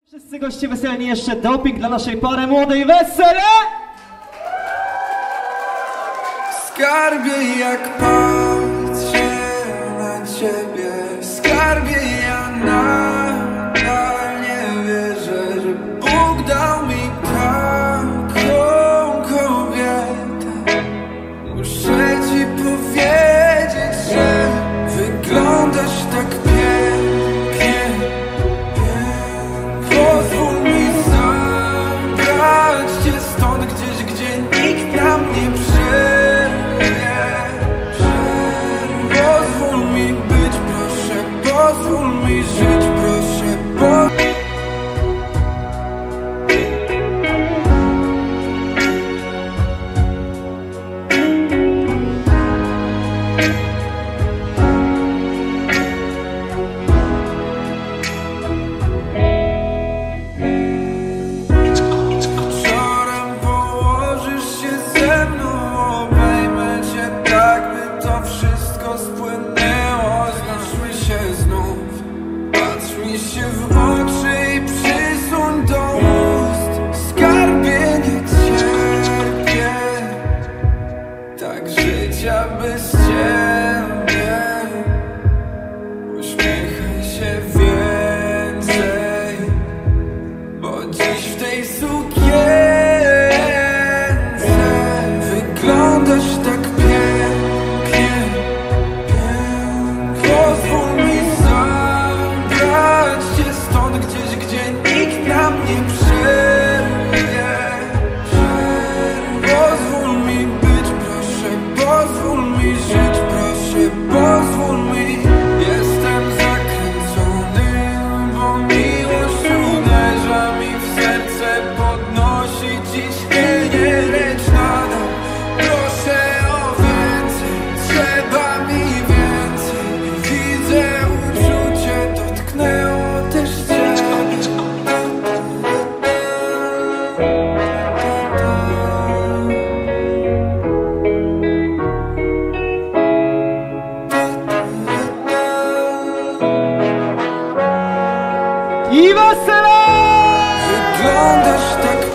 Wszyscy goście weselni, jeszcze doping dla naszej pary młodej. Wesele! Skarbie, jak patrzę na ciebie, skarbie, ja nadal nie wierzę, że Bóg dał mi taką kobietę. Muszę ci powiedzieć, że wyglądasz tak pięknie. Pozwól mi zabrać cię stąd gdzieś, gdzie nikt nam nie przerwie. Pozwól mi być, proszę, pozwól mi żyć, proszę, wieczorem położysz się ze mną, obejmę cię tak, by to wszystko spłynęło. Znaczmy się znów, patrz mi się w oczy i przysuń do ust. Skarbie, nie cierpię tak życia bez ciebie. Uśmiechaj się więcej, bo dziś w tej sukience wyglądasz tak pięknie. Pozwól mi zabrać cię stąd gdzieś, gdzie nikt nam nie przerwie. Pozwól mi być, proszę, pozwól mi żyć, proszę, pozwól mi. Jestem zakręcony, bo miłość uderza mi w serce, podnosi ciśnienie, lecz nadal proszę o więcej, trzeba mi więcej. Widzę uczucie, dotknęło też ciebie. I wesele! Wyglądasz tak